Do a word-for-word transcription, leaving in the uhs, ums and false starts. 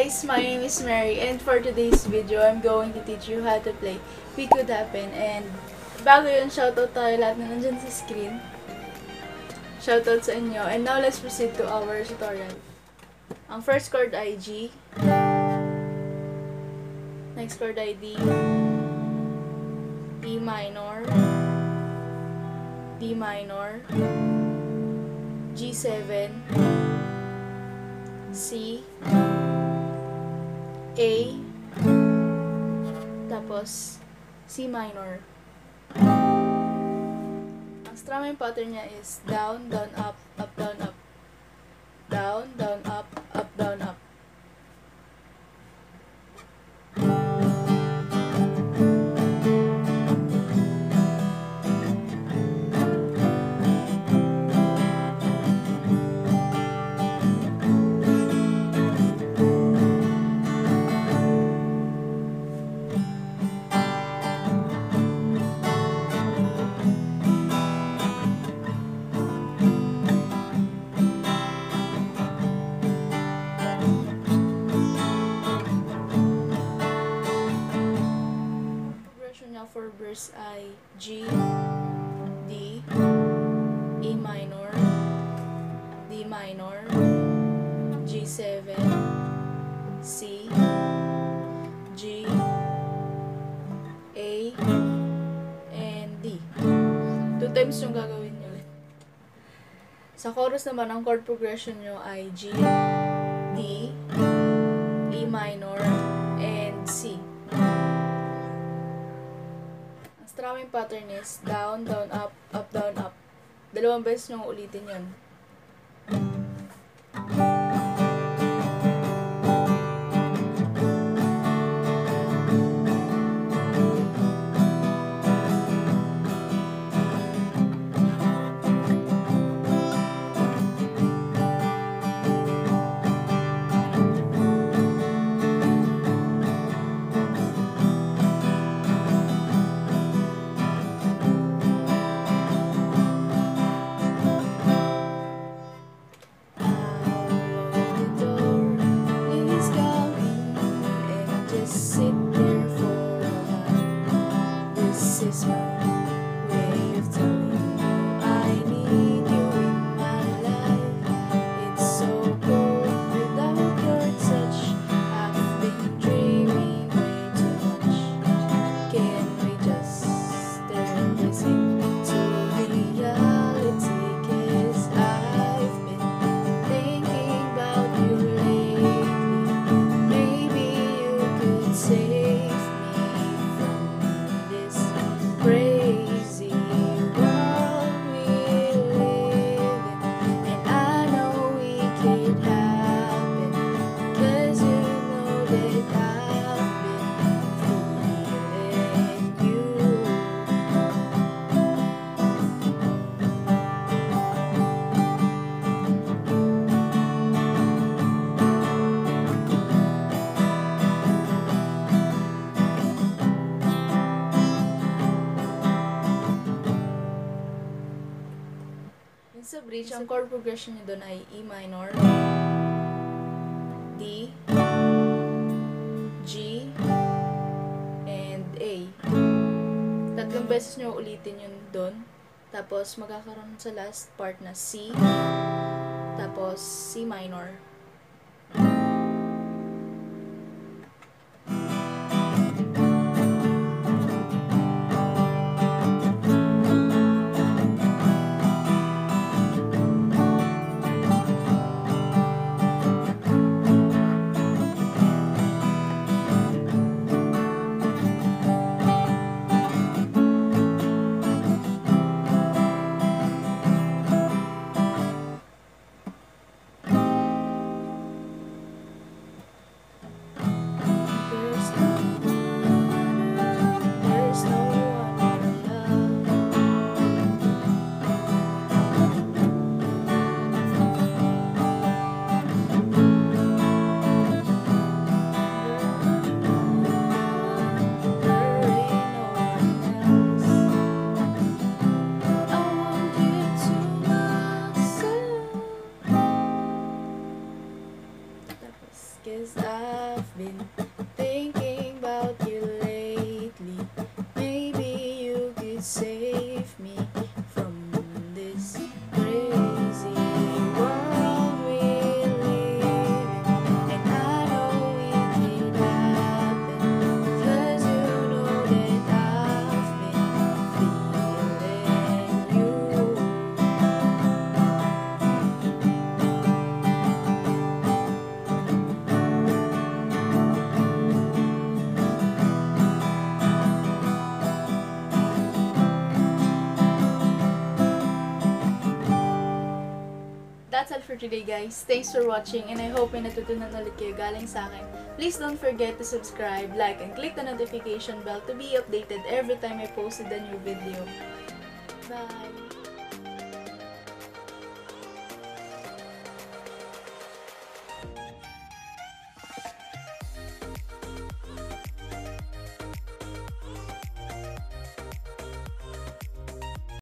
guys, my name is Mary, and for today's video, I'm going to teach you how to play We Could Happen. And bago yun, shoutout tayo lahat na nandyan sa screen. Shoutout sa inyo. And now, let's proceed to our tutorial. Ang first chord ay G. Next chord ay D. E minor. D minor. G seven. C. A, tapos C minor. Ang strumming pattern niya is down, down, up, up, down, up. Down, down, up, up, down, up. For verse ay G, D, E minor, D minor, G seven, C, G, A, and D. Two times yung gagawin nyo. Sa chorus naman, ang chord progression nyo ay G, D, E minor, and C. Strumming pattern is down, down, up, up, down, up. Dalawang beses nyo ulitin yun. Sa bridge, ang chord progression niya doon ay E minor, D, G, and A. Tatlong beses nyo ulitin yun doon. Tapos, magkakaroon sa last part na C, tapos C minor. save me from this crazy world we live in. And I know it can happen, 'cause you know that I've been feeling you. That's all for today, guys. Thanks for watching, and I hope may natutunan ulit kayo galing sa akin. Please don't forget to subscribe, like, and click the notification bell to be updated every time I posted a new video. Bye!